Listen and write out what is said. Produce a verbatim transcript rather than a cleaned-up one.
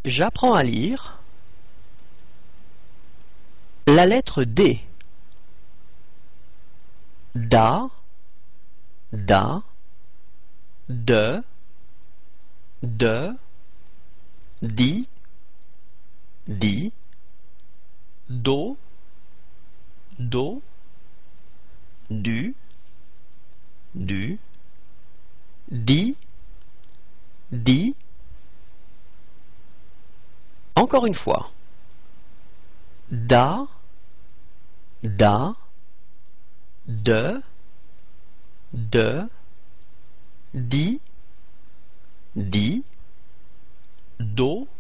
J'apprends à lire la lettre D. Da, da, de, de, di, di, do, do, du, du, di, di. Encore une fois. Da, da, de, de, di, di, do,